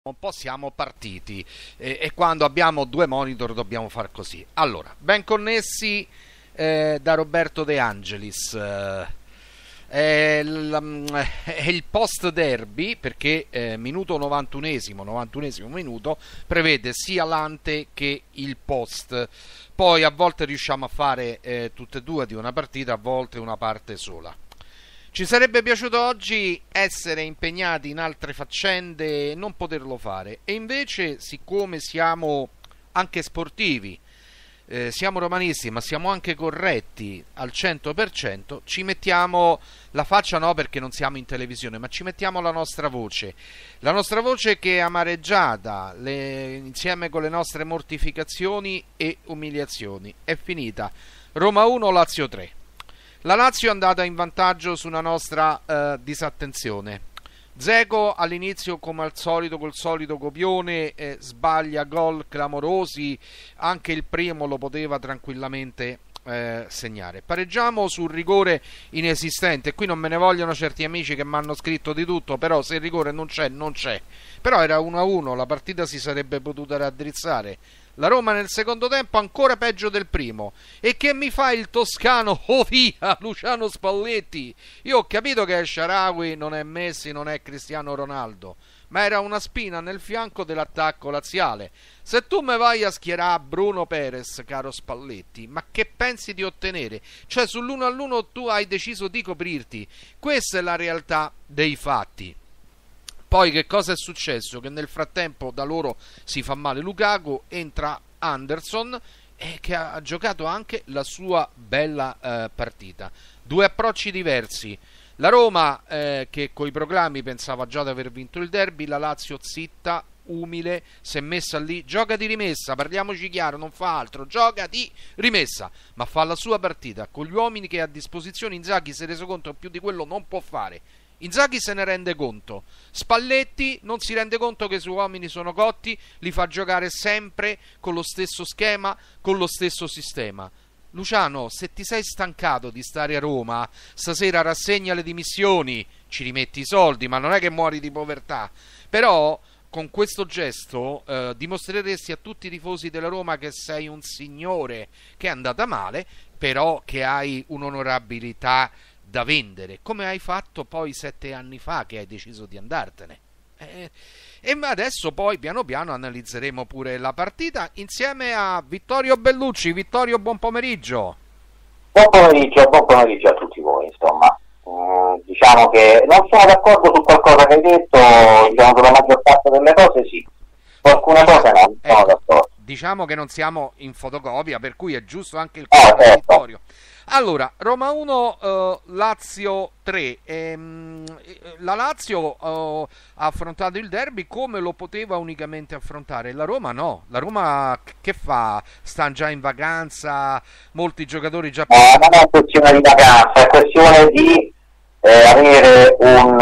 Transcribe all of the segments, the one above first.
Un po' siamo partiti e quando abbiamo due monitor dobbiamo far così. Allora, ben connessi da Roberto De Angelis. È il post derby perché minuto 91esimo minuto prevede sia l'ante che il post. Poi a volte riusciamo a fare tutte e due di una partita, a volte una parte sola. Ci sarebbe piaciuto oggi essere impegnati in altre faccende e non poterlo fare, e invece, siccome siamo anche sportivi, siamo romanisti ma siamo anche corretti al 100%, ci mettiamo la faccia, no perché non siamo in televisione, ma ci mettiamo la nostra voce che è amareggiata insieme con le nostre mortificazioni e umiliazioni. È finita Roma 1 Lazio 3. La Lazio è andata in vantaggio su una nostra disattenzione. Dzeko all'inizio, come al solito, col solito copione, sbaglia gol clamorosi. Anche il primo lo poteva tranquillamente segnare. Pareggiamo sul rigore inesistente. Qui non me ne vogliono certi amici che mi hanno scritto di tutto, però se il rigore non c'è, non c'è. Però era 1-1, la partita si sarebbe potuta raddrizzare. La Roma nel secondo tempo ancora peggio del primo. E che mi fa il toscano? Oh via, Luciano Spalletti! Io ho capito che è Shaarawy, non è Messi, non è Cristiano Ronaldo, ma era una spina nel fianco dell'attacco laziale. Se tu me vai a schierare Bruno Perez, caro Spalletti, ma che pensi di ottenere? Cioè sull'1-1 tu hai deciso di coprirti. Questa è la realtà dei fatti. Poi che cosa è successo? Che nel frattempo da loro si fa male Lukaku, entra Anderson che ha giocato anche la sua bella partita. Due approcci diversi. La Roma che coi proclami pensava già di aver vinto il derby, la Lazio zitta, umile, si è messa lì, gioca di rimessa, parliamoci chiaro, non fa altro, gioca di rimessa, ma fa la sua partita con gli uomini che ha a disposizione. Inzaghi si è reso conto che più di quello non può fare. Inzaghi se ne rende conto, Spalletti non si rende conto che i suoi uomini sono cotti, li fa giocare sempre con lo stesso schema, con lo stesso sistema. Luciano, se ti sei stancato di stare a Roma, stasera rassegna le dimissioni, ci rimetti i soldi, ma non è che muori di povertà. Però con questo gesto dimostreresti a tutti i tifosi della Roma che sei un signore, che è andata male, però che hai un'onorabilità da vendere, come hai fatto poi 7 anni fa che hai deciso di andartene. E adesso poi piano piano analizzeremo pure la partita insieme a Vittorio Bellucci. Vittorio, buon pomeriggio. Buon pomeriggio a tutti voi, insomma. Diciamo che non sono d'accordo su qualcosa che hai detto, diciamo sulla maggior parte delle cose sì, su alcune cose non sono d'accordo. Diciamo che non siamo in fotocopia, per cui è giusto anche il commento di Vittorio. Allora, Roma 1, Lazio 3. La Lazio ha affrontato il derby come lo poteva unicamente affrontare. La Roma no. La Roma che fa? Stanno già in vacanza, molti giocatori già... No, non è questione di vacanza, è questione di avere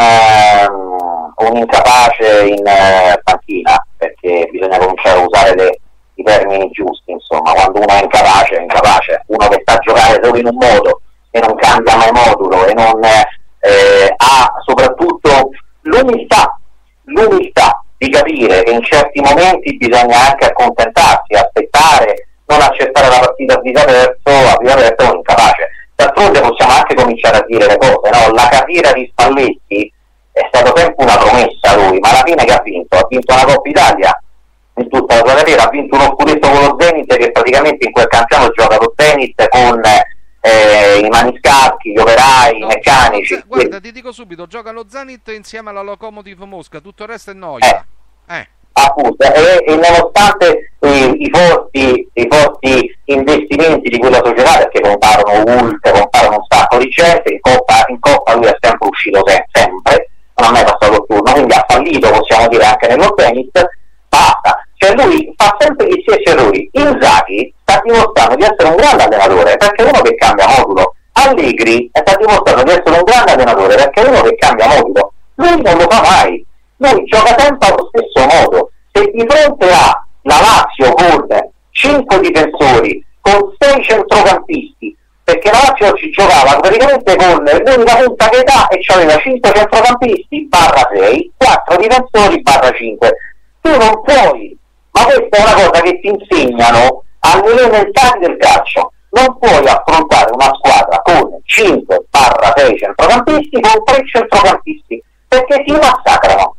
un incapace in panchina, perché bisogna cominciare a usare i termini giusti, insomma. Quando uno è incapace, uno che sta a giocare solo in un modo e non cambia mai modulo e non ha soprattutto l'umiltà di capire che in certi momenti bisogna anche accontentarsi, aspettare, non accettare la partita a viso aperto o incapace. D'altronde possiamo anche cominciare a dire le cose, no? La carriera di Spalletti è stata sempre una promessa lui, ma alla fine che ha vinto? Ha vinto una Coppa Italia in tutta la sua carriera, ha vinto uno scudetto con lo Zenit, che praticamente in quel campionato gioca lo Zenit con i maniscalchi, gli operai, i meccanici. Guarda, ti dico subito, gioca lo Zenit insieme alla Lokomotiv Mosca, tutto il resto è noia. Appunto, e nonostante i forti investimenti di quella società, perché comparano un sacco di gente, in Coppa lui è sempre uscito sempre, non ha mai passato il turno, quindi ha fallito, possiamo dire, anche nello Zenit. Basta, cioè lui fa sempre gli stessi errori. Inzaghi sta dimostrando di essere un grande allenatore, perché è uno che cambia modulo. Allegri sta dimostrando di essere un grande allenatore, perché è uno che cambia modulo. Lui non lo fa mai, lui gioca sempre allo stesso modo. Se di fronte a la Lazio con 5 difensori, con 6 centrocampisti, perché la Lazio ci giocava praticamente con l'unica punta che dà, e c'aveva 5 centrocampisti /6, 4 difensori /5. Tu non puoi, ma questa è una cosa che ti insegnano alle elementari del calcio. Non puoi affrontare una squadra con 5-6 centrocampisti con 3 centrocampisti, perché ti massacrano.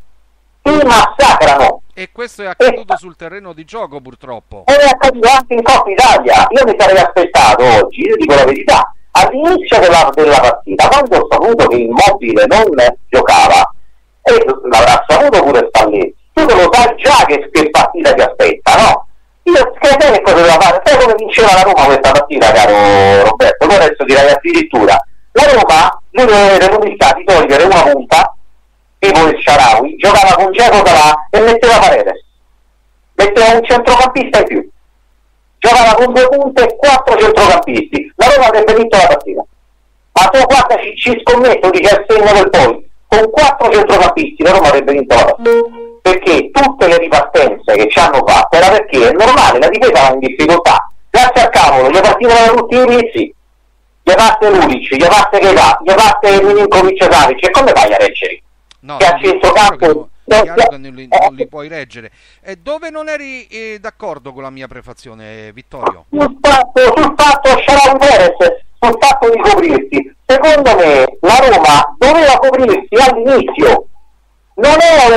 E questo è accaduto sul terreno di gioco, purtroppo. È accaduto anche in Coppa Italia. Io mi sarei aspettato oggi, io dico la verità, all'inizio della partita, quando ho saputo che Immobile non giocava, e l'avrà saputo pure Spalletti, tu lo sai già che partita ti aspetta, no? Io sai che cosa doveva fare? Sai come vinceva la Roma questa partita, caro Roberto? Tu adesso direi addirittura la Roma, lui deve avere l'umiltà di togliere una punta, tipo il Shaarawy, giocava con Dzeko Salah e metteva Paredes, metteva un centrocampista in più, giocava con 2 punte e 4 centrocampisti, la Roma avrebbe vinto la partita. Ma tu guarda, ci scommetto, dice il segno del poi, con 4 centrocampisti la Roma avrebbe vinto la partita, perché tutte le ripartenze che ci hanno fatto era perché è normale, la difesa va in difficoltà, grazie al cavolo, gli partivano tutti gli inizi, gli parte Lulic, gli parte Keita, gli parte Milinkovic-Savic, e come vai a reggere? No, che a centrocampo chiaro che non li puoi reggere. E dove non eri d'accordo con la mia prefazione, Vittorio? Sul fatto Shaarawy Perez, sul fatto di coprirsi, secondo me la Roma doveva coprirsi all'inizio, non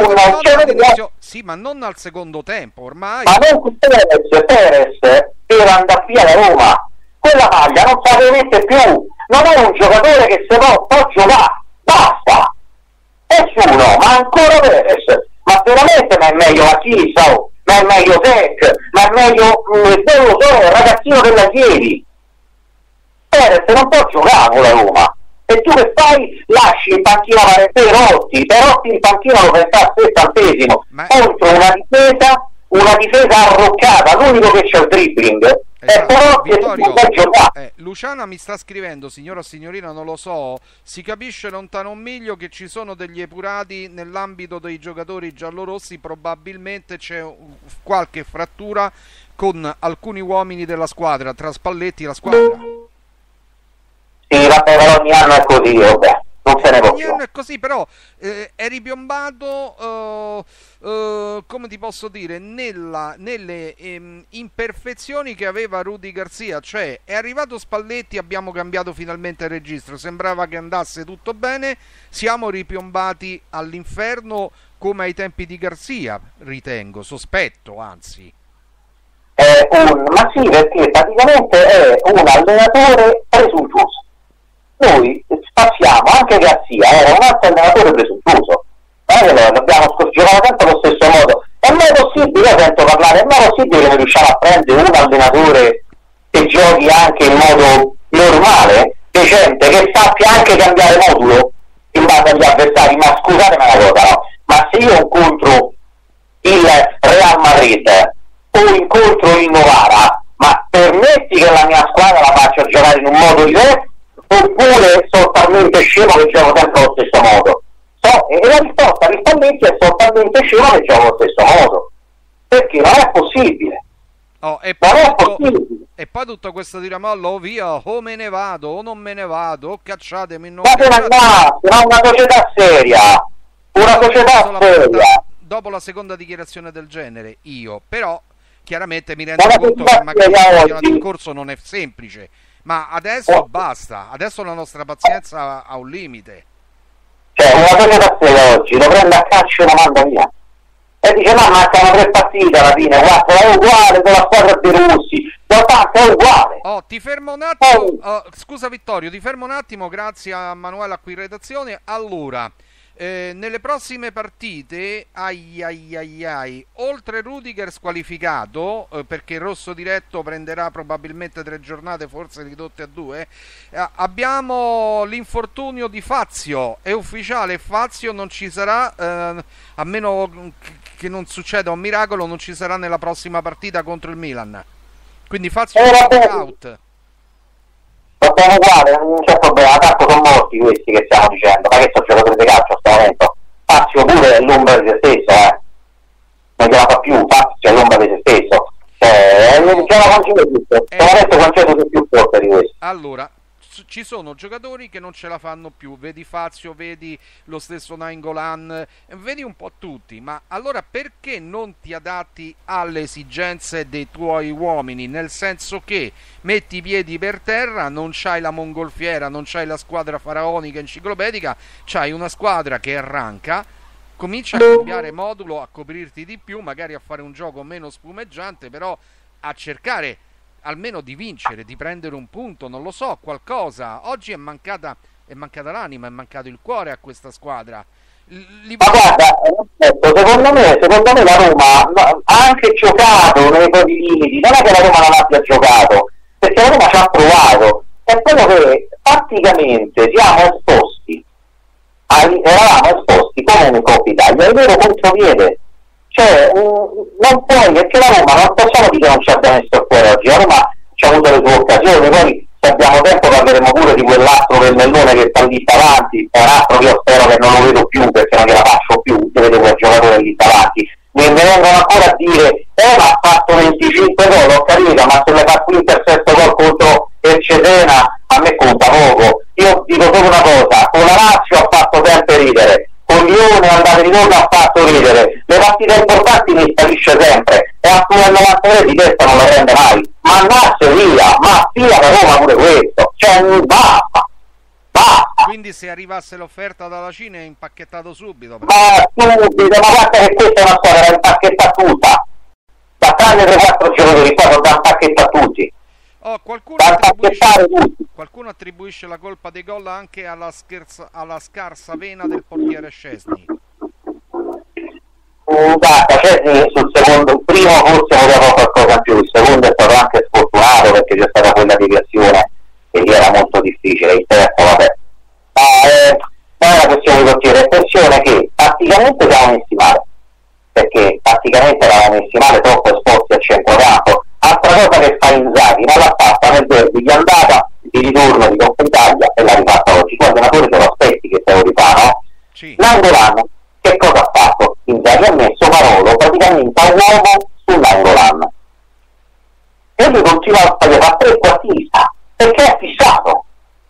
è sì, ma non al secondo tempo ormai. Ma non Perez deve andare via da Roma, quella maglia non sa che mette più, non è un giocatore che se no può giocare, basta. Nessuno, ma ancora Perez, ma veramente ma è meglio Achisa, ma è meglio Zec, ma è meglio il ragazzino della Chieri. Perez non può giocare con la Roma, e tu che fai? Lasci in panchina Perotti in panchina lo pensa al 70° contro una difesa arroccata, l'unico che c'è il dribbling. Vittorio, Luciana mi sta scrivendo, signora o signorina non lo so, si capisce lontano un miglio che ci sono degli epurati nell'ambito dei giocatori giallorossi, probabilmente c'è qualche frattura con alcuni uomini della squadra, tra Spalletti e la squadra. Sì, vabbè, però ogni anno è così, vabbè, non se ne può più. Ogni anno è così, però è ripiombato, come ti posso dire, nelle imperfezioni che aveva Rudy Garcia, cioè è arrivato Spalletti, abbiamo cambiato finalmente il registro, sembrava che andasse tutto bene, siamo ripiombati all'inferno come ai tempi di Garcia, ritengo, sospetto, anzi. Ma sì, perché praticamente è un allenatore presuntuoso. Noi spaziamo, anche Garzia era un altro allenatore presuntuoso, l'abbiamo giocato sempre allo stesso modo. È mai possibile, io sento parlare, è mai possibile che noi riusciamo a prendere un allenatore che giochi anche in modo normale, decente, che sappia anche cambiare modulo in base agli avversari? Ma scusatemi una cosa, no? Ma se io incontro il Real Madrid o incontro il Novara, ma permetti che la mia squadra la faccia giocare in un modo diverso, oppure sono talmente scemo che gioco sempre allo stesso modo? E la risposta di Spalletti è sono talmente scemo che gioco allo stesso modo, perché non è possibile. E poi tutto questo diramollo, via, o me ne vado o non me ne vado, o cacciatemi, non una società seria, dopo la seconda dichiarazione del genere, io però chiaramente mi rendo conto che magari il campionato in corso non è semplice, ma adesso basta, adesso la nostra pazienza ha un limite. Cioè una società seria oggi lo prende a calcio e lo manda via e dice no, mancano 3 partite alla fine, guarda, è uguale con la squadra dei russi, è uguale. Ti fermo un attimo, scusa Vittorio, ti fermo un attimo, grazie a Manuela qui in redazione. Allora, nelle prossime partite, oltre Rudiger squalificato, perché il rosso diretto prenderà probabilmente 3 giornate, forse ridotte a 2, abbiamo l'infortunio di Fazio, è ufficiale, Fazio non ci sarà, a meno che non succeda un miracolo, non ci sarà nella prossima partita contro il Milan, quindi Fazio è out. Siamo uguali, non c'è problema, tanto sono morti questi che stiamo dicendo, ma che sono giocatori di calcio a questo momento. Fazio pure è l'ombra di se stesso, non gliela fa più, Fazio è l'ombra di se stesso, gioca Concetto tutto, questo Concetto è più forte di questo. Allora, ci sono giocatori che non ce la fanno più, vedi Fazio, vedi lo stesso Nainggolan, vedi un po' tutti, ma allora perché non ti adatti alle esigenze dei tuoi uomini, nel senso che metti i piedi per terra, non c'hai la mongolfiera, non c'hai la squadra faraonica enciclopedica, c'hai una squadra che arranca, comincia a cambiare modulo, a coprirti di più, magari a fare un gioco meno spumeggiante, però a cercare almeno di vincere, di prendere un punto, non lo so, qualcosa. Oggi è mancata l'anima, è mancato il cuore a questa squadra. Ma guarda, secondo me la Roma ha anche giocato nei propri limiti, non è che la Roma non abbia giocato, perché la Roma ci ha provato, è quello che praticamente eravamo esposti come in Coppa Italia, è vero contropiede, cioè non puoi, perché la Roma non possiamo dire che non ci abbia messo il cuore oggi, la Roma ci ha avuto le sue occasioni, poi se abbiamo tempo parleremo pure di quell'altro del Mellone che sta lì davanti, è un altro che io spero che non lo vedo più perché non gliela faccio più, se vedo quel giocatore lì davanti, mi vengono ancora a dire ma ha fatto 25 gol, ho capito, ma se le fa qui per sesto gol contro il Cesena a me conta poco. Io dico solo una cosa, con la Lazio ha fatto sempre ridere, con Lione andate di nuovo ha fatto ridere, le partite importanti mi sparisce sempre, e a al 93 di testa non la prende mai, ma andasse via, ma via da Roma pure questo, cioè basta. Quindi se arrivasse l'offerta dalla Cina è impacchettato subito. Ma subito, ma guarda che questa è una squadra da impacchetta tutta, da tranne 3-4 giocatori qua sono da impacchetta tutti. Oh, qualcuno attribuisce la colpa dei gol anche alla scarsa vena del portiere Szczesny. Guarda, Szczesny sul secondo, il primo forse poteva qualcosa in più, il secondo è stato anche sfortunato perché c'è stata quella deviazione e lì era molto difficile, il terzo vabbè. Non è una questione di portiere, è questione che tatticamente eravamo messi male, perché tatticamente eravamo messi male, troppo esposti a centrocampo. Altra cosa che fa Inzaghi, non l'ha fatta nel derby di andata, di ritorno di Coppa Italia e l'ha rifatta oggi. Quando i allenatori sono aspetti che te lo rifano, sì. Nainggolan, che cosa ha fatto? Inzaghi ha messo Parolo praticamente a uomo su Nainggolan. E lui continua a fare trequartista, perché è fissato.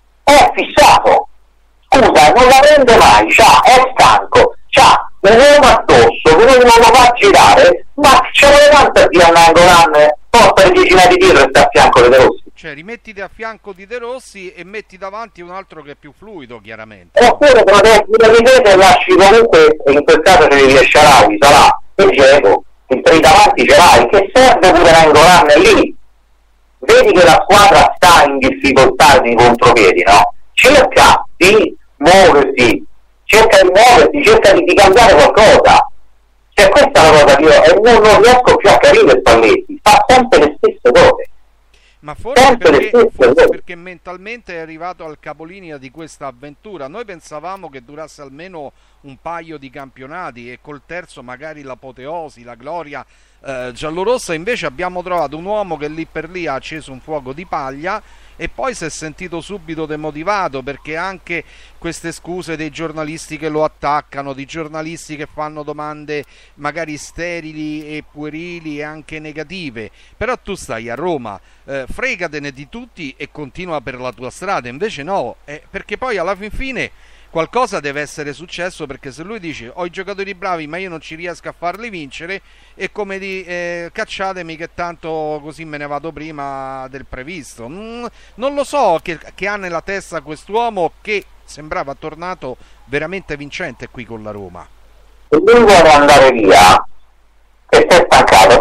Scusa, non la prende mai, è stanco, un uomo addosso, che non lo fa girare, ma ce vuole tanto a dire a Nainggolan, porta le 10 metri dietro e sta a fianco di De Rossi. Cioè rimettiti a fianco di De Rossi e metti davanti un altro che è più fluido, chiaramente. Oppure te lo vedete e lasci comunque, in quel caso ce li riesce Araui, Salà e Dzeko, il 3 davanti ce l'hai, che serve pure Nainggolan lì. Vedi che la squadra sta in difficoltà di contropiedi, no? Cerca di muoversi, cerca di cambiare qualcosa. Cioè questa è la cosa che io non riesco più a capire Spalletti, fa sempre le stesse cose. Ma forse perché mentalmente è arrivato al capolinea di questa avventura. Noi pensavamo che durasse almeno un paio di campionati e col terzo magari l'apoteosi, la gloria giallorossa. Invece abbiamo trovato un uomo che lì per lì ha acceso un fuoco di paglia e poi si è sentito subito demotivato, perché anche queste scuse dei giornalisti che lo attaccano, di giornalisti che fanno domande magari sterili e puerili e anche negative, però tu stai a Roma, fregatene di tutti e continua per la tua strada. Invece no, perché poi alla fine qualcosa deve essere successo, perché se lui dice ho i giocatori bravi ma io non ci riesco a farli vincere, è come di cacciatemi che tanto così me ne vado prima del previsto. Non lo so che ha nella testa quest'uomo, che sembrava tornato veramente vincente qui con la Roma. Se lui vuole andare via, che si è stancato,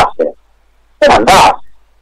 non andasse.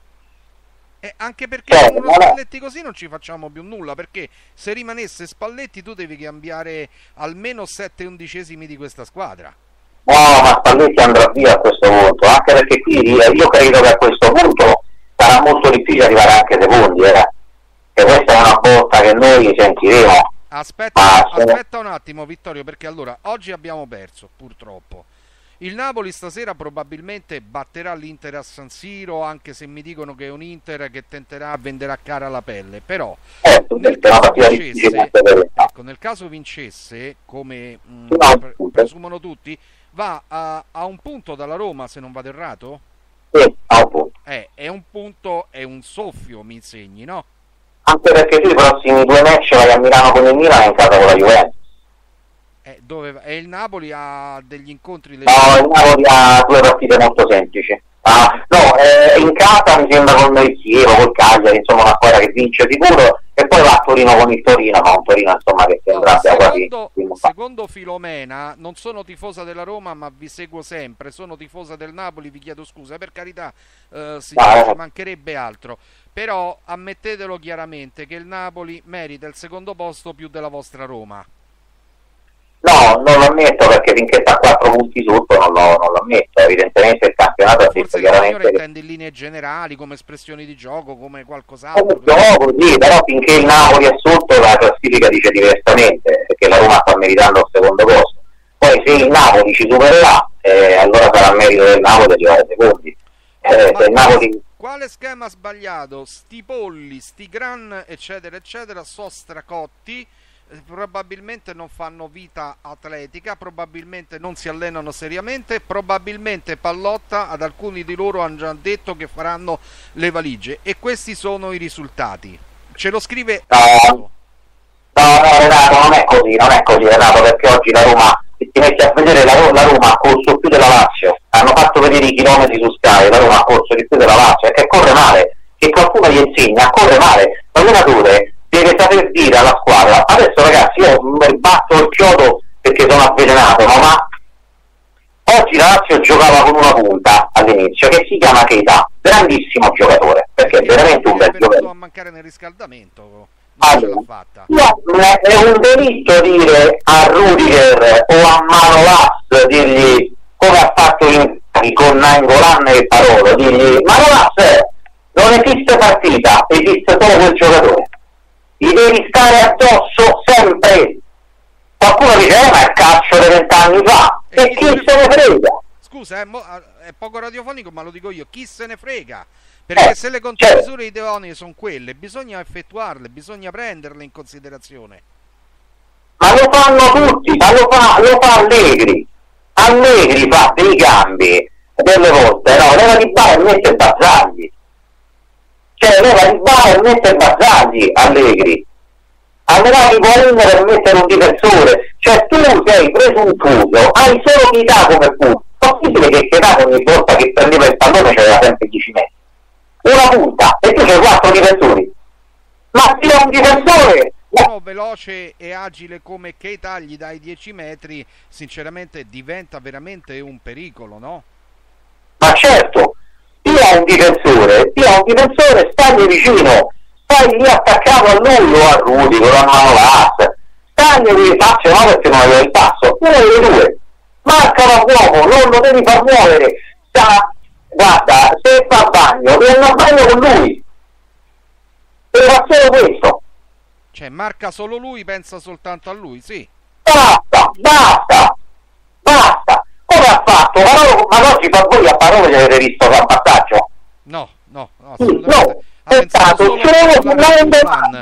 Anche perché con uno Spalletti così non ci facciamo più nulla, perché se rimanesse Spalletti tu devi cambiare almeno 7/11 di questa squadra. No, ma Spalletti andrà via a questo punto, anche perché qui io credo che a questo punto sarà molto difficile arrivare anche secondi, che questa è una botta che noi sentiremo. Aspetta un attimo Vittorio, perché allora oggi abbiamo perso purtroppo. Il Napoli stasera probabilmente batterà l'Inter a San Siro, anche se mi dicono che è un Inter che tenterà a vendere a cara la pelle. Però nel caso vincesse, come presumono tutti, va a un punto dalla Roma, se non vado errato? Sì, a un punto. È un punto, è un soffio, mi insegni, no? Anche perché tu i prossimi 2 match vai a Milano con il Milan e in casa con la Juventus. E il Napoli ha degli incontri... No, il Napoli ha 2 partite molto semplici. In casa mi sembra con il Chievo, col Cagliari, insomma una squadra che vince sicuro, e poi va a Torino con il Torino, ma un Torino insomma che sembra quasi... Secondo Filomena, non sono tifosa della Roma ma vi seguo sempre, sono tifosa del Napoli, vi chiedo scusa, per carità, ci mancherebbe altro, però ammettetelo chiaramente che il Napoli merita il secondo posto più della vostra Roma. No, non lo ammetto, perché finché sta a 4 punti sotto non lo ammetto. Evidentemente il campionato ha detto chiaramente che... intende in linee generali, come espressioni di gioco, come qualcos'altro. Sì, però finché il Napoli è sotto la classifica dice diversamente, perché la Roma sta meritando il secondo posto. Poi se il Napoli ci supererà, allora sarà merito del Napoli di arrivare secondi. Napoli... Quale schema sbagliato? Sti polli, sti gran, eccetera, eccetera, so stracotti, probabilmente non fanno vita atletica, probabilmente non si allenano seriamente, probabilmente Pallotta ad alcuni di loro hanno già detto che faranno le valigie, e questi sono i risultati. Ce lo scrive No, Renato, non è così Renato, perché oggi la Roma, se ti metti a vedere, la Roma ha corso più della Lazio, hanno fatto vedere i chilometri su Sky, la Roma ha corso di più della Lazio, e che corre male, che qualcuno gli insegna a correre male. L'allenatore deve saper dire alla squadra: adesso ragazzi io batto il chiodo perché sono avvelenato, ma oggi la Lazio giocava con una punta all'inizio che si chiama Keita, grandissimo giocatore, perché è veramente un bel giocatore. A mancare nel riscaldamento, allora, è un delitto dire a Rudiger o a Manolas, dirgli come ha fatto con Nainggolan e Parolo, dirgli Manolas, non esiste partita, esiste solo quel giocatore, gli devi stare addosso sempre. Qualcuno dice ma è calcio di 20 anni fa, e chi se ne frega? Scusa, è poco radiofonico, ma lo dico io, chi se ne frega? Perché se le contromisure idonee sono quelle, bisogna effettuarle, bisogna prenderle in considerazione. Ma lo fanno tutti, ma lo fa Allegri fa dei cambi delle volte, no, leva di Bala e mette Bazzagli, Allegri allora può prendere per mettere un difensore, tu sei presuntuoso, hai solo Keita come punto. Possibile che Keita ogni volta che prendeva il pallone c'era sempre 10 metri, una punta, e tu c'hai 4 difensori, ma sia un difensore uno veloce e agile come Keita, gli dai 10 metri, sinceramente diventa veramente un pericolo, no? Ma certo, sia un difensore, stagli vicino, stai lì attaccato a lui o a Rudiger o a Manolas, stagli faccio no perché non aveva il passo, uno dei due, marcano a uomo, non lo devi far muovere, guarda, se fa bagno, devi andare a bagno con lui, deve fare solo questo. Cioè marca solo lui, pensa soltanto a lui, sì. Basta, come ha fatto? Ma oggi per voi a parole avete visto che passaggio? No, assolutamente. No, è stato solo Nangolan.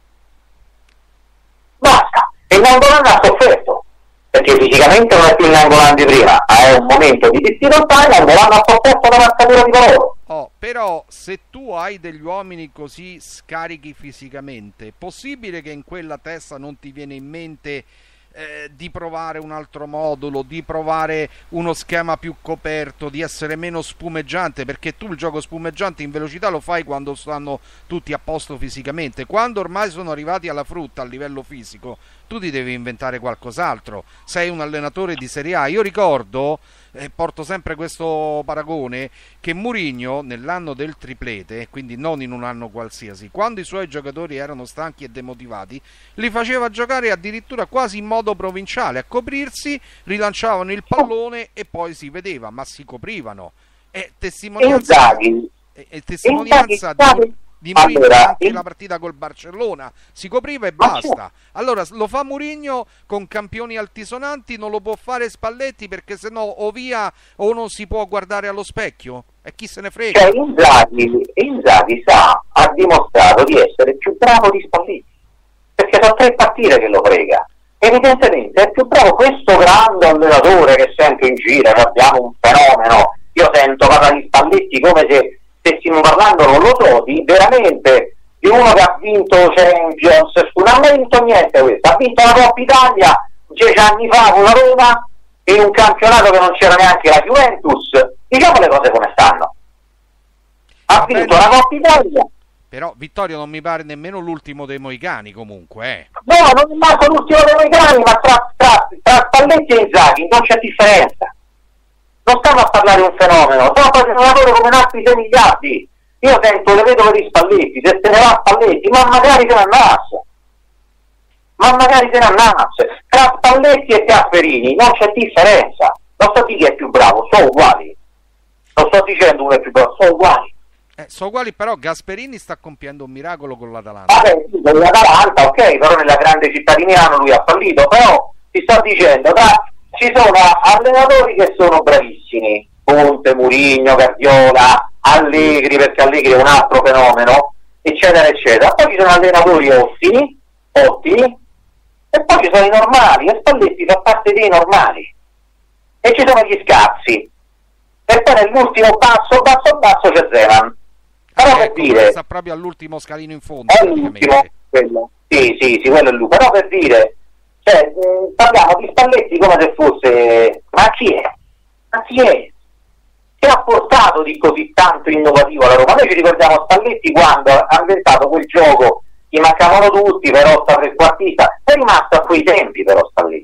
Basta, e Nangolan ha sofferto, perché fisicamente non è più il Nangolan di prima, è un momento di difficoltà e Nangolan ha sofferto la marcatura di coloro. Però se tu hai degli uomini così scarichi fisicamente, possibile che in quella testa non ti viene in mente di provare un altro modulo, di provare uno schema più coperto, di essere meno spumeggiante, perché tu il gioco spumeggiante in velocità lo fai quando stanno tutti a posto fisicamente. Quando ormai sono arrivati alla frutta a livello fisico, tu ti devi inventare qualcos'altro. Sei un allenatore di Serie A. Io ricordo, porto sempre questo paragone, che Mourinho nell'anno del triplete, quindi non in un anno qualsiasi, quando i suoi giocatori erano stanchi e demotivati, li faceva giocare addirittura quasi in modo provinciale, a coprirsi, rilanciavano il pallone e poi si vedeva, ma si coprivano. È testimonianza di Mourinho anche la partita col Barcellona, si copriva e basta. Allora lo fa Mourinho con campioni altisonanti, non lo può fare Spalletti, perché sennò o via o non si può guardare allo specchio, e chi se ne frega. Inzaghi ha dimostrato di essere più bravo di Spalletti, perché sono 3 partite che lo frega. Evidentemente è più bravo questo grande allenatore che sento in giro, che abbiamo un fenomeno. Io sento parlare di Spalletti come se stessimo parlando, non lo so, di uno che ha vinto Champions, non ha mai vinto niente questo, ha vinto la Coppa Italia 10 anni fa con la Roma in un campionato che non c'era neanche la Juventus, diciamo le cose come stanno. Ha vinto la Coppa Italia. Però Vittorio non mi pare nemmeno l'ultimo dei Moicani comunque. No, non è manco l'ultimo dei Moicani, ma tra Spalletti e Inzaghi non c'è differenza. Non stiamo a parlare di un fenomeno, stiamo a parlare di un lavoro come in altri 6 miliardi. Io sento le vedove di Spalletti, se se ne va Spalletti, ma magari se ne andasse. Tra Spalletti e Gasperini non c'è differenza. Non sto dicendo chi è più bravo, sono uguali. Non sto dicendo uno è più bravo, sono uguali. Sono uguali, però Gasperini sta compiendo un miracolo con l'Atalanta. Vabbè, sì, con l'Atalanta, ok, però nella grande città di Milano lui ha fallito, però ti sto dicendo, ci sono allenatori che sono bravissimi, Conte, Mourinho, Guardiola, Allegri, perché Allegri è un altro fenomeno, eccetera, eccetera. Poi ci sono allenatori ottimi, e poi ci sono i normali, e Spalletti fa parte dei normali. E ci sono gli scarsi. E poi nell'ultimo basso c'è Zeman. Però per dire, sta proprio all'ultimo scalino in fondo. È l'ultimo, quello. Sì, quello è lui. Però per dire, cioè, parliamo di Spalletti come se fosse, ma chi è? Che ha portato di così tanto innovativo alla Roma? Noi ci ricordiamo Spalletti quando ha inventato quel gioco, gli mancavano tutti, però sta trequartista, è rimasto a quei tempi però Spalletti.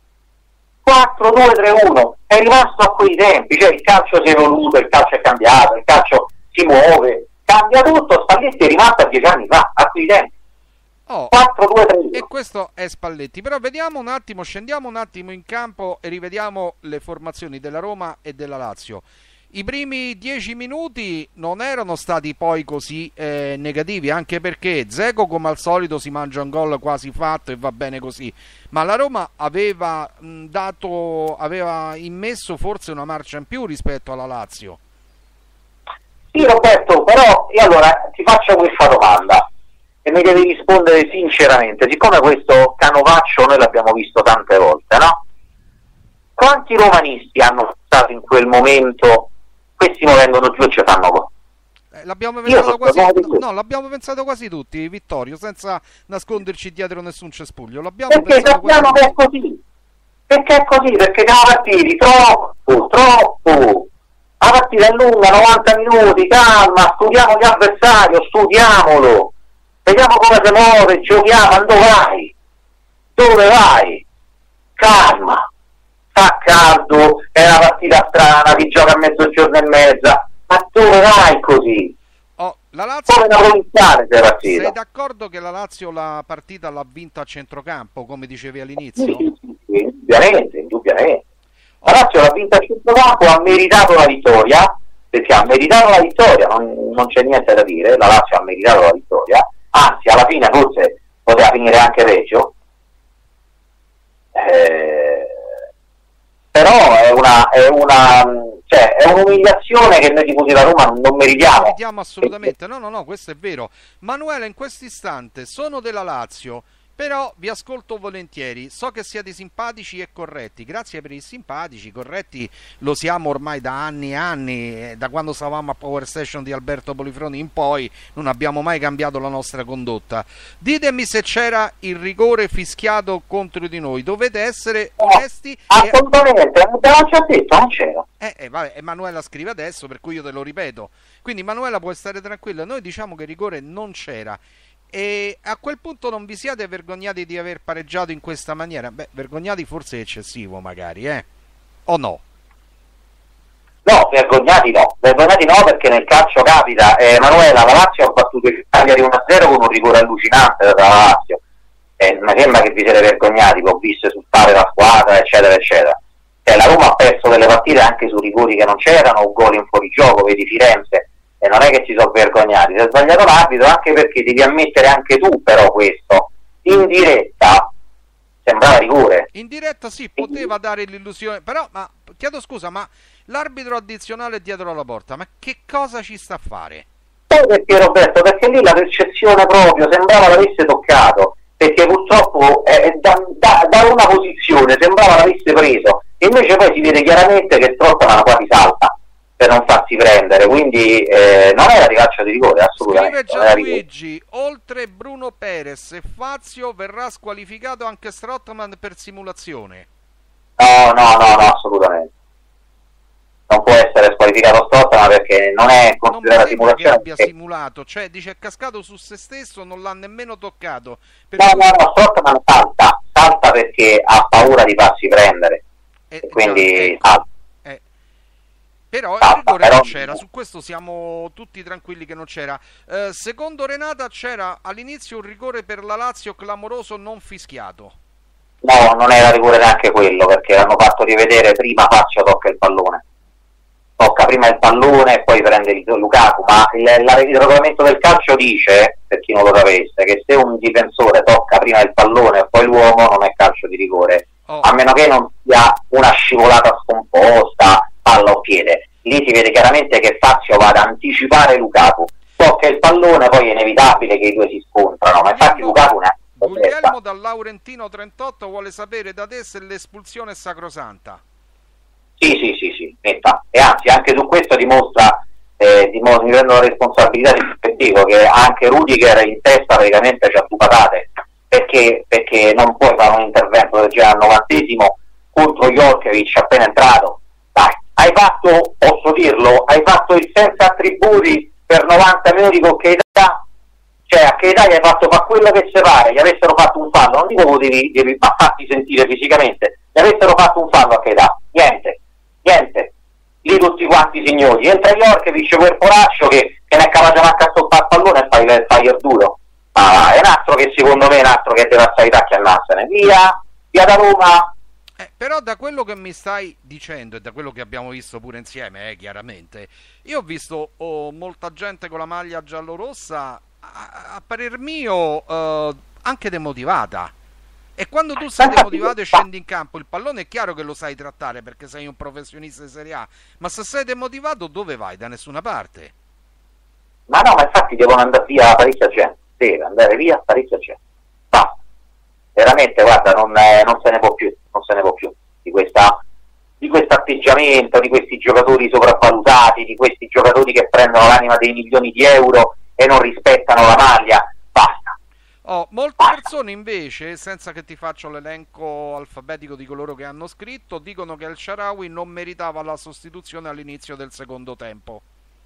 4-2-3-1, è rimasto a quei tempi, cioè il calcio si è evoluto, il calcio è cambiato, il calcio si muove, cambia tutto, Spalletti è rimasto a 10 anni fa, a quei tempi. 4-2-3-1. E questo è Spalletti. Però vediamo un attimo, scendiamo un attimo in campo e rivediamo le formazioni della Roma e della Lazio. I primi 10 minuti non erano stati poi così negativi, anche perché Dzeko come al solito si mangia un gol quasi fatto e va bene così, ma la Roma aveva immesso forse una marcia in più rispetto alla Lazio. Sì Roberto, però io allora ti faccio questa domanda e mi devi rispondere sinceramente, siccome questo canovaccio noi l'abbiamo visto tante volte, no? Quanti romanisti hanno stato in quel momento? Questi mi vengono giù e ci fanno gol. L'abbiamo pensato quasi tutti, Vittorio, senza nasconderci dietro nessun cespuglio. Perché sappiamo che è così. Perché siamo partiti troppo. La partita è lunga, 90 minuti, calma, studiamo l'avversario, studiamolo. Vediamo come si muove, giochiamo, dove vai? Calma. Fa caldo, è una partita strana, ti gioca a mezzogiorno e mezza, ma dove vai così? La Lazio, come una provinciale sei partita. Sei d'accordo che la Lazio la partita l'ha vinta a centrocampo, come dicevi all'inizio? Sì, indubbiamente. La Lazio l'ha vinta a centrocampo, ha meritato la vittoria, perché ha meritato la vittoria, non c'è niente da dire, la Lazio ha meritato la vittoria, anzi alla fine forse poteva finire anche peggio. Però è un'umiliazione che noi tifosi della Roma non meritiamo. Non meritiamo assolutamente, no, questo è vero. Manuela, in questo istante sono della Lazio, però vi ascolto volentieri, so che siete simpatici e corretti, grazie per i simpatici, corretti lo siamo ormai da anni e anni, da quando stavamo a Power Station di Alberto Polifroni in poi non abbiamo mai cambiato la nostra condotta. Ditemi se c'era il rigore fischiato contro di noi, dovete essere onesti. Assolutamente, non ci ha detto, non c'era. Vabbè, Emanuela scrive adesso, per cui io te lo ripeto, quindi Manuela può stare tranquilla, noi diciamo che il rigore non c'era. E a quel punto non vi siete vergognati di aver pareggiato in questa maniera? Beh, vergognati forse è eccessivo magari, o no? No, vergognati no perché nel calcio capita. Manuela, la Lazio ha battuto il Cagliari 1-0 con un rigore allucinante dalla Lazio, mi sembra che vi siete vergognati, che ho visto esultare la squadra, eccetera eccetera. La Roma ha perso delle partite anche su rigori che non c'erano, un gol in fuorigioco, vedi Firenze, e non è che ci sono vergognati, si è sbagliato l'arbitro, anche perché devi ammettere anche tu però questo, in diretta sembrava rigore. In diretta sì, poteva dare l'illusione, però, ma chiedo scusa, ma l'arbitro addizionale dietro la porta, ma che cosa ci sta a fare? Perché Roberto, perché lì la percezione proprio sembrava l'avesse toccato, perché purtroppo da una posizione sembrava l'avesse preso, e invece poi si vede chiaramente che Strottman quasi salta per non farsi farsi prendere, quindi non era di calcio di rigore, assolutamente. Scrive Gianluigi, oltre Bruno Perez e Fazio verrà squalificato anche Strootman per simulazione. No, assolutamente. Non può essere squalificato Strootman perché non è considerata simulazione. Che abbia simulato, cioè dice è cascato su se stesso, non l'ha nemmeno toccato. No, Strootman salta perché ha paura di farsi prendere. Quindi salta. Però il rigore non c'era, su questo siamo tutti tranquilli che non c'era. Secondo Renata c'era all'inizio un rigore per la Lazio clamoroso non fischiato. No, non era rigore neanche quello, perché l'hanno fatto rivedere, prima Fazio tocca il pallone. Tocca prima il pallone e poi prende Lukaku, ma il regolamento del calcio dice, per chi non lo sapesse, che se un difensore tocca prima il pallone e poi l'uomo non è calcio di rigore, a meno che non sia una scivolata scomposta, palla o piede. Lì si vede chiaramente che Fazio va ad anticipare Lukaku, tocca il pallone, poi è inevitabile che i due si scontrano, ma infatti Lukaku ne ha Guglielmo dal Laurentino 38 vuole sapere da te se l'espulsione è sacrosanta. Sì, netta. E anzi anche su questo dimostra mi prendo la responsabilità di dico che anche Rudiger in testa praticamente c'ha due patate, perché non puoi fare un intervento del genere al 90° contro Jorkevic appena entrato. Dai, hai fatto, posso dirlo, hai fatto il senza attributi per 90 minuti con Keita, cioè a Keita gli hai fatto fare quello che si pare, gli avessero fatto un fallo, non dico che devi farti sentire fisicamente, gli avessero fatto un fallo a Keita, niente, lì tutti quanti signori, entra Jorkevic quel poraccio che ne è capace manco a stoppare il pallone e fai il duro, è un altro che secondo me è un altro che deve stare i tacchi a narsene, via da Roma. Però da quello che mi stai dicendo e da quello che abbiamo visto pure insieme, chiaramente, io ho visto molta gente con la maglia giallorossa, a parer mio, anche demotivata. E quando tu sei demotivato e scendi in campo, il pallone è chiaro che lo sai trattare perché sei un professionista di Serie A, ma se sei demotivato dove vai? Da nessuna parte. Ma infatti devono andare via parecchia gente, deve andare via parecchia gente. Basta. Veramente, guarda, non se ne può più di questo atteggiamento, di questi giocatori sopravvalutati, di questi giocatori che prendono l'anima dei milioni di euro e non rispettano la maglia. Basta. Molte persone invece, senza che ti faccio l'elenco alfabetico di coloro che hanno scritto, dicono che El Shaarawy non meritava la sostituzione all'inizio del secondo tempo.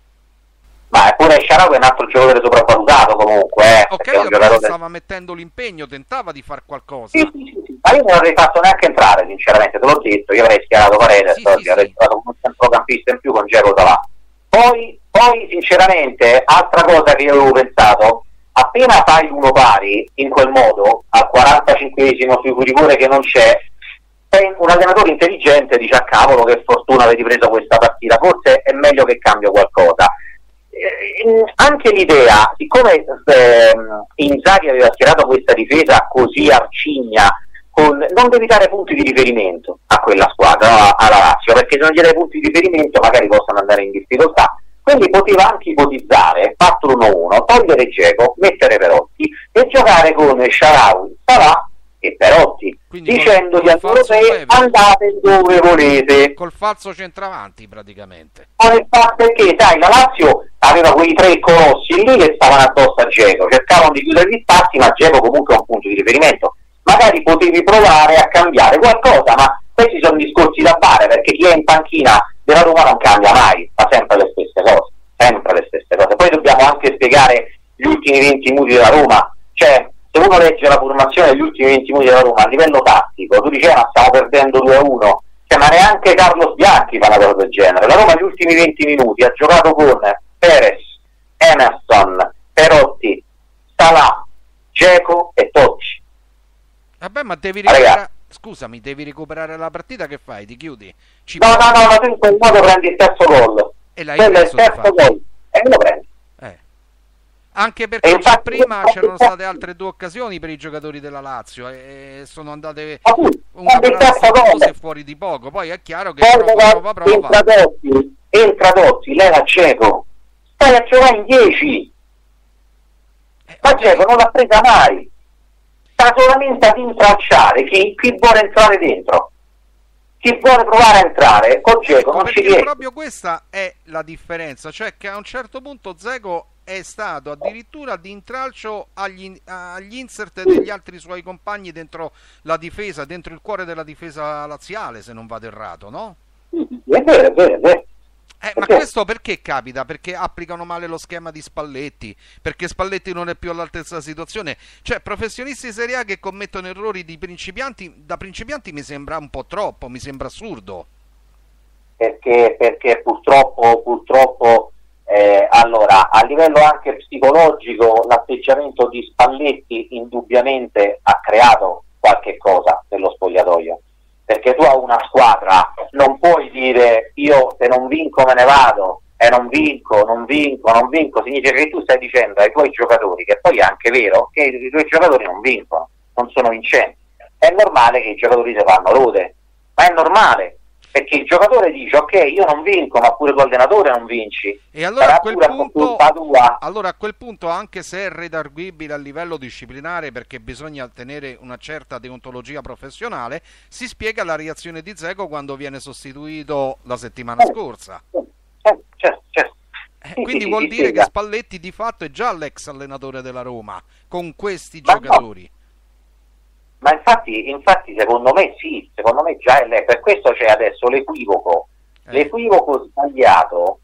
Ma eppure El Shaarawy è un altro giocatore sopravvalutato comunque. Ok, stava mettendo l'impegno, tentava di far qualcosa. Sì. Ma io non avrei fatto neanche entrare, sinceramente, te l'ho detto, io avrei schierato Paredes, avrei trovato un centrocampista in più con Dzeko Salah. Poi, sinceramente, altra cosa che io avevo pensato, appena fai uno pari in quel modo, al 45esimo sui rigore che non c'è, un allenatore intelligente dice a cavolo che fortuna avete preso questa partita, forse è meglio che cambio qualcosa. Anche l'idea, siccome Inzaghi aveva schierato questa difesa così arcigna, non devi dare punti di riferimento a quella squadra, no? Alla Lazio, perché se non gli dai punti di riferimento magari possono andare in difficoltà. Quindi poteva anche ipotizzare 4-1-1, togliere Dzeko, mettere Perotti e giocare con Shaarawy, Salah e Perotti, quindi dicendo agli europei andate dove volete. Col falso centravanti praticamente. Perché sai, la Lazio aveva quei tre colossi lì che stavano addosso a Dzeko, cercavano di chiudere gli spazi, ma Dzeko comunque è un punto di riferimento. Magari potevi provare a cambiare qualcosa, ma questi sono discorsi da fare, perché chi è in panchina della Roma non cambia mai, fa sempre le stesse cose. Poi dobbiamo anche spiegare gli ultimi 20 minuti della Roma, cioè se uno legge la formazione degli ultimi 20 minuti della Roma a livello tattico, tu dici ma stiamo perdendo 2-1, cioè, ma neanche Carlos Bianchi fa una cosa del genere. La Roma gli ultimi 20 minuti ha giocato con Perez, Emerson, Perotti, Salah, Dzeko e Totti. Vabbè, ma devi recuperare. Scusami, devi recuperare la partita, che fai? Ti chiudi? No, tu in quel modo prendi il terzo gol. E l'hai quello è il terzo gol. E lo prendi. Anche perché già prima c'erano state altre due occasioni per i giocatori della Lazio e sono andate cose fuori di poco. Poi è chiaro che prova. Entra Totti, leva Dzeko. Stai a giocare in 10. Ma Dzeko non l'ha presa mai. Sta solamente ad intralciare chi vuole entrare dentro. chi vuole provare a entrare con Dzeko non ci riesce. Proprio questa è la differenza, cioè che a un certo punto Dzeko è stato addirittura di intralcio agli insert degli altri suoi compagni dentro la difesa, dentro il cuore della difesa laziale, se non vado errato, no? È vero, è vero, è vero. Ma questo perché capita? Perché applicano male lo schema di Spalletti, perché Spalletti non è più all'altezza della situazione. Cioè, professionisti di Serie A che commettono errori da principianti mi sembra un po' troppo, mi sembra assurdo. Perché purtroppo allora, a livello anche psicologico, l'atteggiamento di Spalletti indubbiamente ha creato qualche cosa nello spogliatoio. Perché tu a una squadra non puoi dire io se non vinco me ne vado e non vinco, significa che tu stai dicendo ai tuoi giocatori, che poi è anche vero, che i tuoi giocatori non vincono, non sono vincenti. È normale che i giocatori si fanno rode, ma è normale, perché il giocatore dice ok io non vinco, ma pure tu allenatore non vinci. E allora a quel punto, anche se è redarguibile a livello disciplinare perché bisogna tenere una certa deontologia professionale, si spiega la reazione di Dzeko quando viene sostituito la settimana scorsa. Certo. Quindi vuol dire che Spalletti di fatto è già l'ex allenatore della Roma con questi giocatori. No. Ma infatti secondo me sì, secondo me già è lei, per questo c'è adesso l'equivoco sbagliato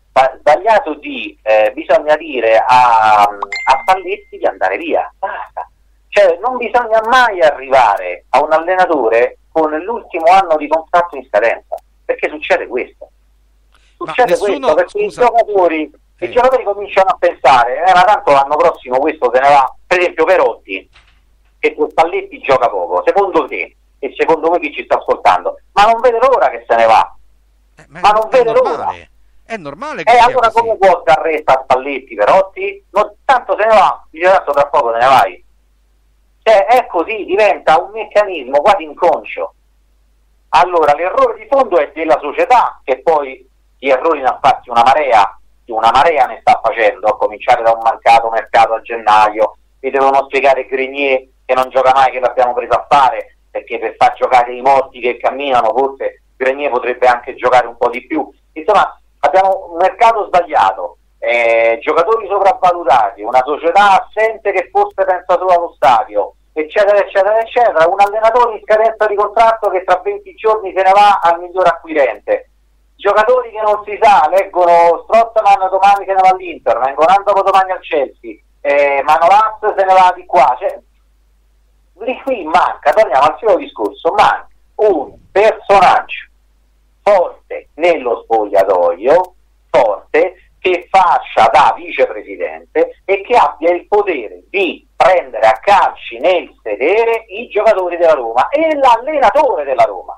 di bisogna dire a Spalletti di andare via, basta. Cioè non bisogna mai arrivare a un allenatore con l'ultimo anno di contratto in scadenza, perché succede questo. Perché i giocatori cominciano a pensare ma tanto l'anno prossimo questo se ne va, per esempio Perotti, che con Spalletti gioca poco, secondo te e secondo voi chi ci sta ascoltando, ma non vede l'ora che se ne va, ma non vede l'ora. È normale che allora come può dar retta a Spalletti Perotti? Tanto se ne va, dice adesso tra poco te ne vai. Cioè è così, diventa un meccanismo quasi inconscio. Allora l'errore di fondo è della società, che poi gli errori ne ha fatti una marea ne sta facendo, a cominciare da un mancato mercato a gennaio. Vi devono spiegare Grenier che non gioca mai, che l'abbiamo preso a fare, perché per far giocare i morti che camminano forse Grenier potrebbe anche giocare un po' di più. Insomma, abbiamo un mercato sbagliato, giocatori sopravvalutati, una società assente che forse pensa solo allo stadio, eccetera, un allenatore in scadenza di contratto che tra 20 giorni se ne va al miglior acquirente, giocatori che non si sa, leggono Strootman domani se ne va all'Inter, vengono dopodomani al Chelsea, Manolas se ne va di qua, cioè, di qui manca, torniamo al suo discorso, manca un personaggio forte nello spogliatoio, forte, che faccia da vicepresidente e che abbia il potere di prendere a calci nel sedere i giocatori della Roma e l'allenatore della Roma.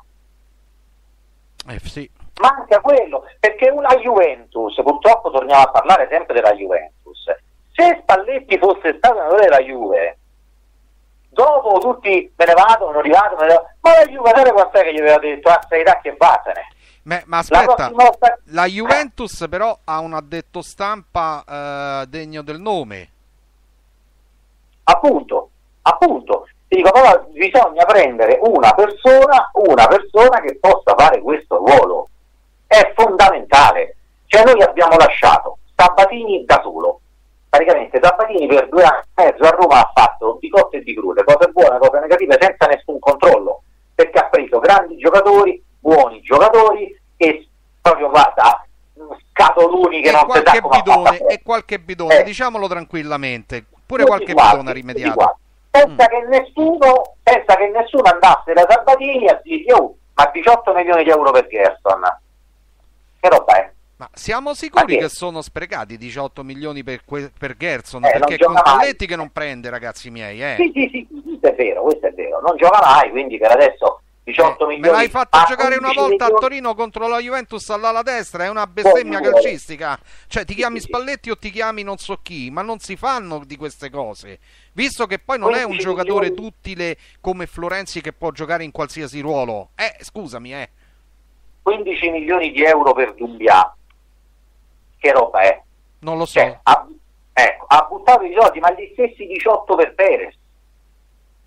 Sì. Manca quello, perché una Juventus, purtroppo torniamo a parlare sempre della Juventus, se Spalletti fosse stato allenatore della Juve, dopo tutti me ne vado, ma la Juve sai quant'è che gli aveva detto sei da che vattene. Ma aspetta, la Juventus però ha un addetto stampa degno del nome. Appunto, ti dico, però bisogna prendere una persona che possa fare questo ruolo, è fondamentale. Cioè noi abbiamo lasciato Sabatini da solo, praticamente Sabatini per 2 anni e mezzo a Roma ha fatto di cotte e di crude, cose buone, cose negative, senza nessun controllo, perché ha preso grandi giocatori, buoni giocatori, e proprio guarda, scatoloni che non si sa come bidone, e qualche bidone, diciamolo tranquillamente, pure qualche bidone rimediato. Senza che nessuno andasse da Sabatini a dire ma 18 milioni di euro per Gerson, che roba è? Ma siamo sicuri che sono sprecati 18 milioni per Gerson? Perché è con Spalletti che non prende, ragazzi miei. Sì, questo è vero, non gioca mai, quindi per adesso 18 milioni. Me l'hai fatto giocare una volta a Torino contro la Juventus all'ala destra, è una bestemmia calcistica. Cioè ti chiami Spalletti o ti chiami non so chi, ma non si fanno di queste cose. Visto che poi non è un giocatore duttile come Florenzi che può giocare in qualsiasi ruolo. Scusami, 15 milioni di euro per Dumbia. Che roba è? Non lo so. Cioè, ha buttato i soldi, ma gli stessi 18 per Perez.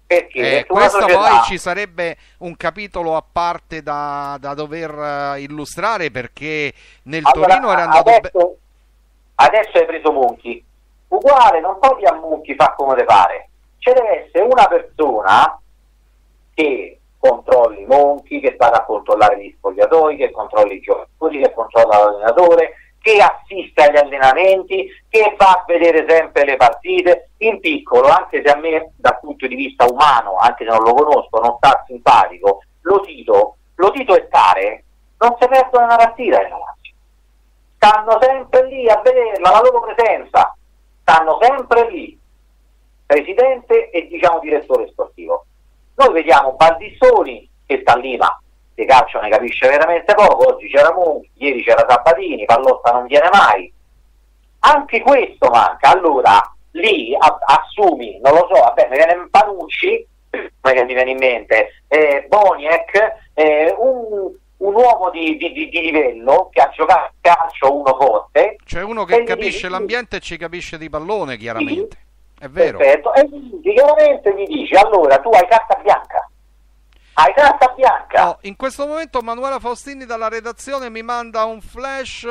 Perché questo società... poi ci sarebbe un capitolo a parte da dover illustrare, perché nel Torino era andato adesso hai preso Monchi, uguale, non togli a Monchi, fa come te pare, ci deve essere una persona che controlli Monchi, che vada a controllare gli spogliatoi, che controlli i giocatori, che controlla l'allenatore, che assiste agli allenamenti, che va a vedere sempre le partite in piccolo, anche se a me dal punto di vista umano, anche se non lo conosco, non sta simpatico, lo Tito e Tare non si perdono una partita nella Lazio, stanno sempre lì a vederla, la loro presenza, stanno sempre lì, presidente e diciamo direttore sportivo. Noi vediamo Baldissoni che sta lì, ma di calcio ne capisce veramente poco. Oggi c'era Monchi, ieri c'era Sabatini, Pallotta non viene mai. Anche questo manca. Allora lì assumi, non lo so, vabbè, mi viene Panucci, che mi viene in mente, Boniek, un uomo di livello che ha giocato a calcio, uno forte. Cioè uno che capisce l'ambiente e ci capisce di pallone, chiaramente. Sì, è vero. Perfetto. E chiaramente mi dici, allora tu hai carta bianca. Hai carta bianca. No, in questo momento Manuela Faustini dalla redazione mi manda un flash,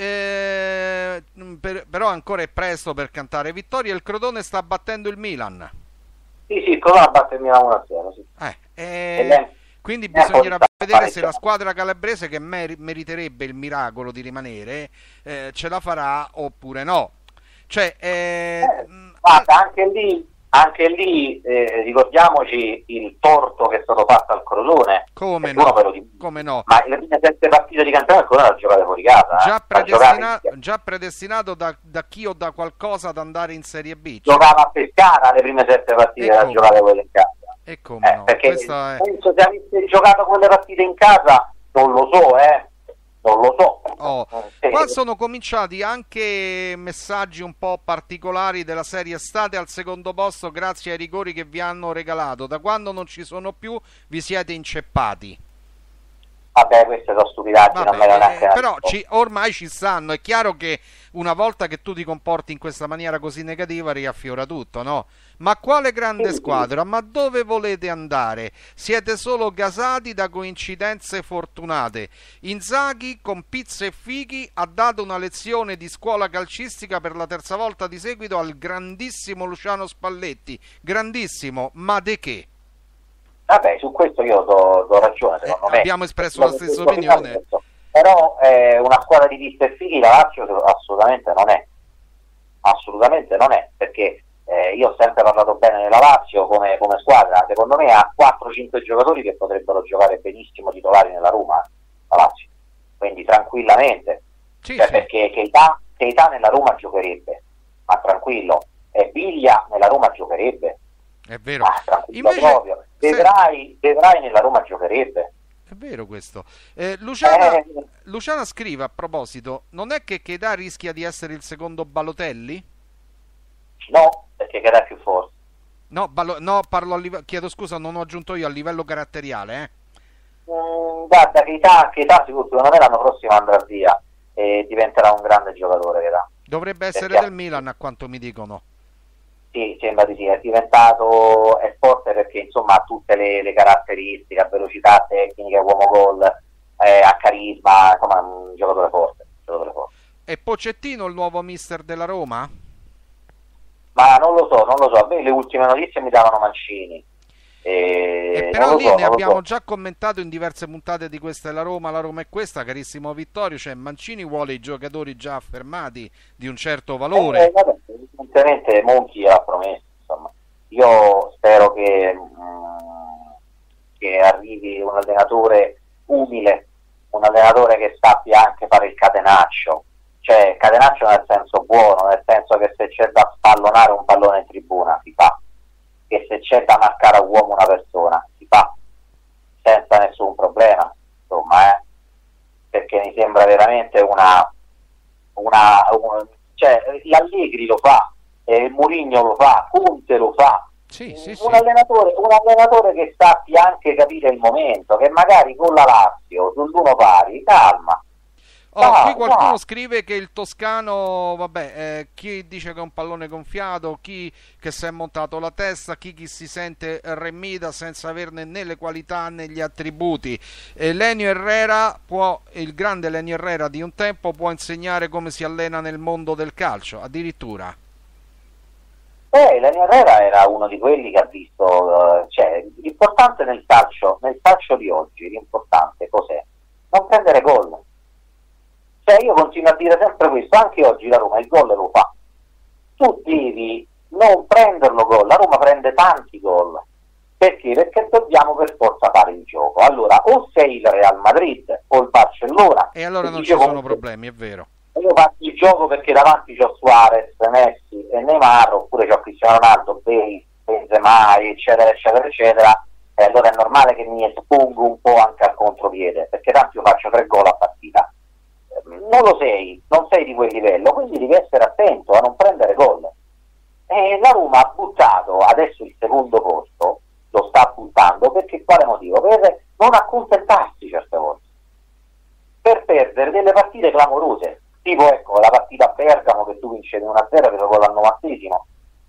però ancora è presto per cantare vittoria. Il Crotone sta battendo il Milan. Sì, il Crotone batte il Milan 1-0, sì. Quindi bisognerà vedere se la squadra calabrese, che meriterebbe il miracolo di rimanere, ce la farà oppure no. Cioè, guarda, anche lì ricordiamoci il torto che è stato fatto al Crotone. Come no? Ma le prime 7 partite di campionato il Crotone l'ha giocate fuori casa. Già predestinato da chi o da qualcosa ad andare in Serie B. Giocava a Pescara le prime 7 partite da giocate quelle in casa. E come no? Perché penso se avesse giocato quelle partite in casa, non lo so, non lo so. Qua sono cominciati anche messaggi un po' particolari della serie: state al secondo posto grazie ai rigori che vi hanno regalato, da quando non ci sono più vi siete inceppati. Vabbè, queste sono stupidaggini. Però ormai ci stanno. È chiaro che una volta che tu ti comporti in questa maniera così negativa riaffiora tutto, no? Ma quale grande squadra? Ma dove volete andare? Siete solo gasati da coincidenze fortunate. Inzaghi con pizza e fichi ha dato una lezione di scuola calcistica per la terza volta di seguito al grandissimo Luciano Spalletti. Grandissimo, ma de che? Vabbè, su questo io do ragione, secondo me. Abbiamo espresso la stessa opinione. Però una squadra di pizza e fighi la Lazio assolutamente non è, perché io ho sempre parlato bene della Lazio come squadra. Secondo me ha 4-5 giocatori che potrebbero giocare benissimo titolari nella Roma, la Lazio, quindi tranquillamente, perché Keita nella Roma giocherebbe, ma tranquillo, e Biglia nella Roma giocherebbe, è vero. Invece proprio. Vedrai nella Roma giocherebbe. È vero questo. Luciana scrive a proposito: non è che Keita rischia di essere il secondo Balotelli? No, perché Keita è più forte. No, parlo chiedo scusa, non ho aggiunto io a livello caratteriale. Guarda, Keita secondo me l'anno prossimo andrà via e diventerà un grande giocatore. Keita dovrebbe essere del Milan, a quanto mi dicono. Sì, sembra di sì, è forte perché insomma ha tutte le caratteristiche, a velocità, tecnica, uomo gol, a carisma, insomma un giocatore forte. E Pochettino il nuovo mister della Roma? Ma non lo so, a me le ultime notizie mi davano Mancini. E però lì ne abbiamo già commentato in diverse puntate di Questa è la Roma è questa, carissimo Vittorio, cioè Mancini vuole i giocatori già affermati di un certo valore. Vabbè, evidentemente Monchi ha promesso, insomma. Io spero che arrivi un allenatore umile, un allenatore che sappia anche fare il catenaccio, cioè catenaccio nel senso buono, nel senso che se c'è da spallonare un pallone in tribuna si fa, che se c'è da marcare a uomo una persona si fa senza nessun problema, insomma, perché mi sembra veramente cioè l'Allegri lo fa, Mourinho lo fa, Conte lo fa. Sì. Un allenatore che sappia anche capire il momento, che magari con la Lazio sull'1 pari calma Oh, qui qualcuno scrive che il toscano, vabbè, chi dice che è un pallone gonfiato, chi che si è montato la testa, chi si sente remida senza averne né le qualità né gli attributi. Lenio Herrera il grande Lenio Herrera di un tempo può insegnare come si allena nel mondo del calcio, addirittura. Lenio Herrera era uno di quelli che ha visto, cioè, l'importante nel calcio di oggi, l'importante cos'è? Non prendere gol. Cioè io continuo a dire sempre questo, anche oggi la Roma il gol lo fa. Tu devi non prenderlo gol, la Roma prende tanti gol. Perché? Perché dobbiamo per forza fare il gioco. Allora, o sei il Real Madrid o il Barcellona. E allora non ci sono problemi, è vero. Io faccio il gioco perché davanti c'ho Suarez, Messi e Neymar, oppure c'ho Cristiano Ronaldo, Bale, Benzema, eccetera, eccetera, eccetera. E allora è normale che mi espongo un po' anche al contropiede, perché tanto io faccio 3 gol a partita. Non lo sei, non sei di quel livello, quindi devi essere attento a non prendere gol. E la Roma ha buttato adesso il secondo posto, lo sta buttando perché quale motivo? Per non accontentarsi certe volte, per perdere delle partite clamorose, tipo ecco la partita a Bergamo che tu vincevi 1-0 per il gol al 90esimo,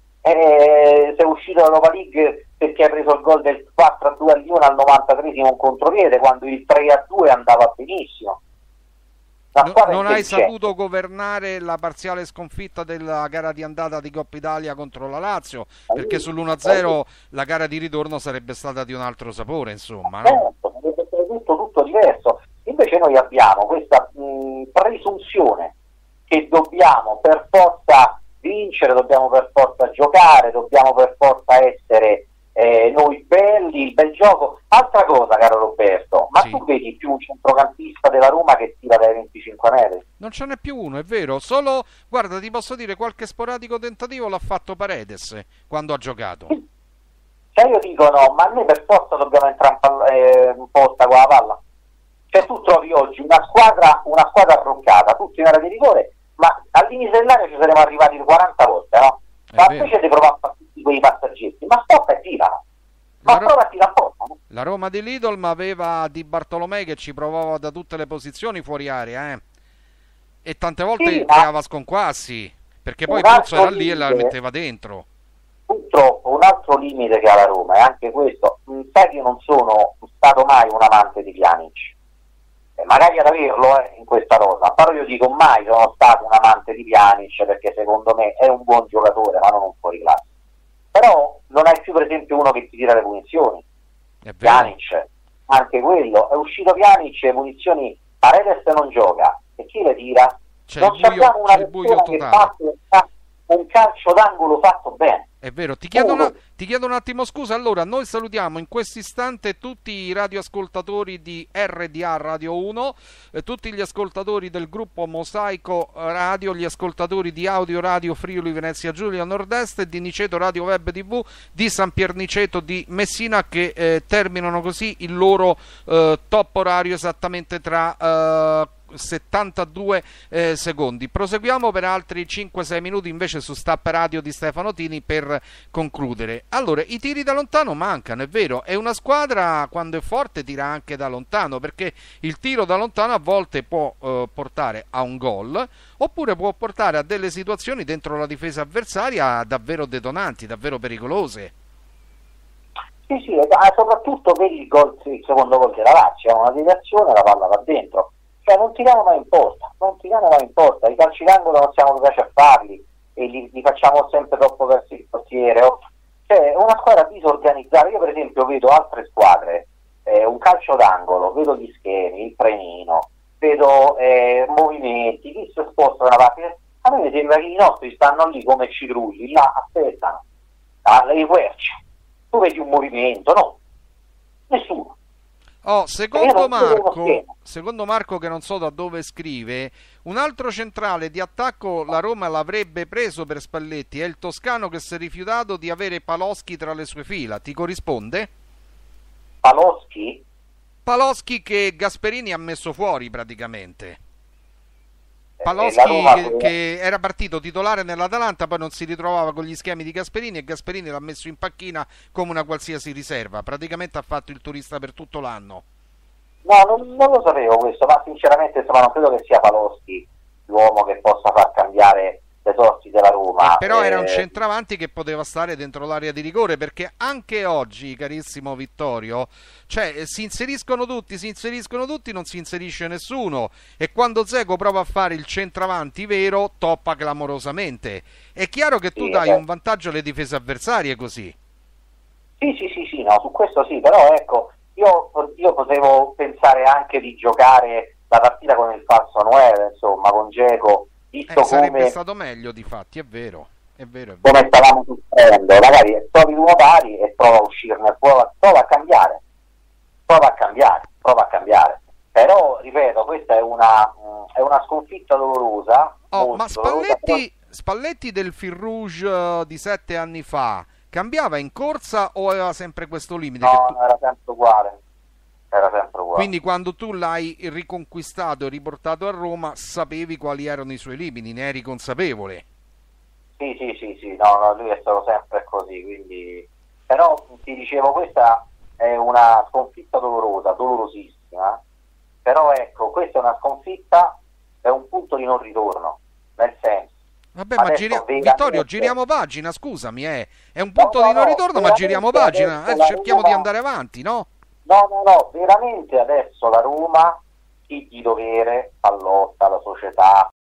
sei uscito dall'Europa League perché hai preso il gol del 4-2 al Lione al 93esimo un contropiede quando il 3-2 andava benissimo. Non hai saputo governare la parziale sconfitta della gara di andata di Coppa Italia contro la Lazio, perché sull'1-0 la gara di ritorno sarebbe stata di un altro sapore, insomma, no? Sarebbe stato tutto diverso. Invece noi abbiamo questa presunzione che dobbiamo per forza vincere, dobbiamo per forza giocare, dobbiamo per forza essere noi belli, il bel gioco. Altra cosa, caro Roberto, ma sì, tu vedi più un centrocampista della Roma che tira dai 25 metri? Non ce n'è più uno, è vero. Solo, guarda, ti posso dire, qualche sporadico tentativo l'ha fatto Paredes quando ha giocato. Cioè io dico no, ma noi per forza dobbiamo entrare in posta con la palla. Cioè tu trovi oggi una squadra arroccata, tutti in area di rigore, ma all'inizio dell'area ci saremo arrivati 40 volte, no? Ma invece di provare a fare tutti quei passaggetti, ma stoppa e tirano. Ma prova a tirare apposta. La Roma di Lidl ma aveva Di Bartolomei che ci provava da tutte le posizioni fuori area, e tante volte sì, creava sconquassi, perché poi Puzzo era lì e la metteva dentro. Purtroppo un altro limite che ha la Roma è anche questo. Sai che io non sono stato mai un amante di Pjanic, magari ad averlo in questa rosa, però io dico mai sono stato un amante di Pjanic perché secondo me è un buon giocatore ma non un fuoriclasse. Però non hai più per esempio uno che ti tira le punizioni. Pjanic, anche quello, è uscito Pjanic e munizioni, Paredes non gioca e chi le tira? Non abbiamo una persona che fa un calcio d'angolo fatto bene. È vero, ti chiedo un attimo scusa. Allora, noi salutiamo in questo istante tutti i radioascoltatori di RDA Radio 1, tutti gli ascoltatori del gruppo Mosaico Radio, gli ascoltatori di Audio Radio Friuli Venezia Giulia Nord-Est e di Niceto Radio Web TV di San Pierniceto di Messina, che terminano così il loro top orario esattamente tra 72 secondi. Proseguiamo per altri 5-6 minuti invece su Stappa Radio di Stefano Tini per concludere. Allora, i tiri da lontano mancano, è vero, è una squadra quando è forte tira anche da lontano, perché il tiro da lontano a volte può portare a un gol oppure può portare a delle situazioni dentro la difesa avversaria davvero detonanti, davvero pericolose. Sì, soprattutto per il secondo gol della Lazio, è una deviazione, la palla va dentro. Cioè non tiriamo mai in porta, i calci d'angolo non siamo capaci a farli e li facciamo sempre troppo verso il portiere. Cioè è una squadra disorganizzata. Io per esempio vedo altre squadre, un calcio d'angolo, vedo gli schemi, il premino, vedo movimenti, chi si sposta da una parte. A me mi sembra che i nostri stanno lì come citrulli, là aspettano, alle querce. Tu vedi un movimento, no? Nessuno. Secondo Marco, che non so da dove scrive, un altro centrale di attacco la Roma l'avrebbe preso per Spalletti, è il toscano che si è rifiutato di avere Paloschi tra le sue fila. Ti corrisponde? Paloschi che Gasperini ha messo fuori praticamente. Paloschi che era partito titolare nell'Atalanta, poi non si ritrovava con gli schemi di Gasperini e Gasperini l'ha messo in panchina come una qualsiasi riserva, praticamente ha fatto il turista per tutto l'anno. No, non lo sapevo questo, ma sinceramente insomma, non credo che sia Paloschi l'uomo che possa far cambiare le sorti della Roma. Però era un centravanti che poteva stare dentro l'area di rigore, perché anche oggi, carissimo Vittorio, cioè si inseriscono tutti, non si inserisce nessuno, e quando Dzeko prova a fare il centravanti vero toppa clamorosamente. È chiaro che tu Sì, dai un vantaggio alle difese avversarie così. sì, no, su questo sì, però ecco, io potevo pensare anche di giocare la partita con il falso 9, insomma, con Dzeko, visto Sarebbe stato meglio, difatti, è vero, è vero, è vero. come stavamo soffrendo, magari trovi uno pari e prova a uscirne, prova a cambiare, prova a cambiare. Però, ripeto, questa è una sconfitta dolorosa. Ma Spalletti del Fil Rouge di 7 anni fa cambiava in corsa o aveva sempre questo limite? No, era sempre uguale. Quindi quando tu l'hai riconquistato e riportato a Roma sapevi quali erano i suoi limiti, ne eri consapevole? Sì, no, lui è stato sempre così, quindi... Però ti dicevo, questa è una sconfitta dolorosa, dolorosissima, però ecco, questa è una sconfitta, è un punto di non ritorno, nel senso... Vabbè, ma Vittorio, giriamo pagina, scusami, è un punto di non ritorno, ma giriamo pagina, cerchiamo di andare avanti, no? No, veramente adesso la Roma, chi di dovere, Pallotta, la società,